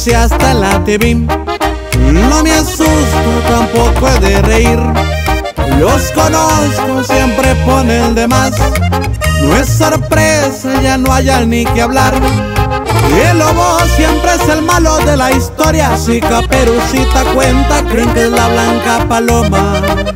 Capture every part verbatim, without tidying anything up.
si hasta en la T V. No me asusto, tampoco he de reír. Los conozco, siempre ponen de más. No es sorpresa, ya no haya ni que hablar. El lobo siempre es el malo de la historia. Si Caperucita cuenta, creen que es la blanca paloma.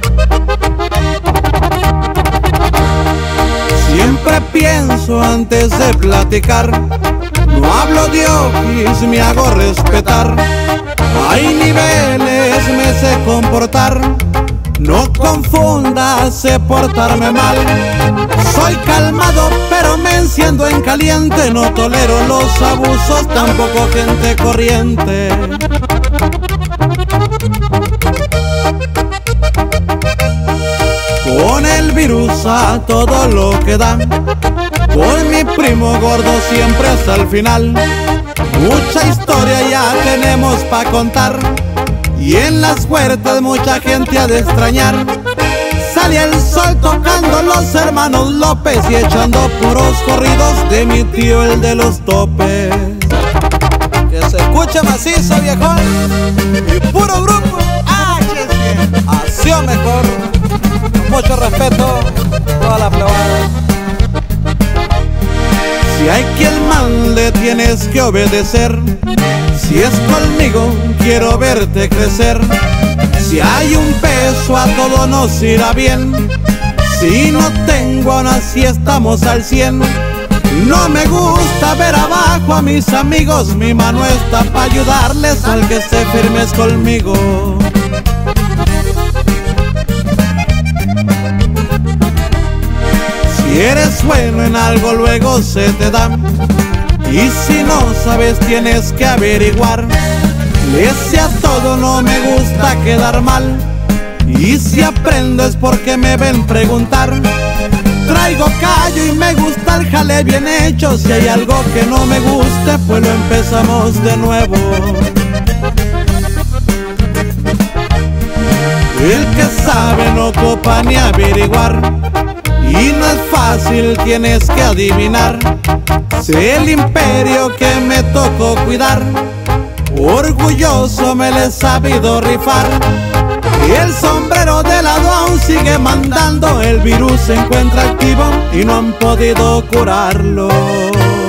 Siempre pienso antes de platicar. No hablo de ojis, me hago respetar. Hay niveles, me sé comportar. No confundas, sé portarme mal. Soy calmado, pero me enciendo en caliente. No tolero los abusos, tampoco gente corriente. Con el virus a todo lo que da. Con mi primo gordo siempre hasta el final. Mucha historia ya tenemos pa' contar. Y en las huertas mucha gente ha de extrañar. Sale el sol tocando los hermanos López y echando puros corridos de mi tío el de los topes. Que se escuche macizo, viejón. Y puro grupo H C. Así o mejor. Con mucho respeto, toda la plebada. Si hay quien mande tienes que obedecer. Si es conmigo quiero verte crecer. Si hay un peso a todo nos irá bien. Si no tengo aún así estamos al cien. No me gusta ver abajo a mis amigos. Mi mano está para ayudarles al que se firmes conmigo. Si eres bueno en algo luego se te da. Y si no sabes tienes que averiguar. Le sé a todo, no me gusta quedar mal. Y si aprendo es porque me ven preguntar. Traigo callo y me gusta el jale bien hecho. Si hay algo que no me guste, pues lo empezamos de nuevo. El que sabe no ocupa ni averiguar. Y no es fácil, tienes que adivinar. Sé el imperio que me tocó cuidar. Orgulloso me le he sabido rifar. Y el sombrero de lado aún sigue mandando. El virus se encuentra activo y no han podido curarlo.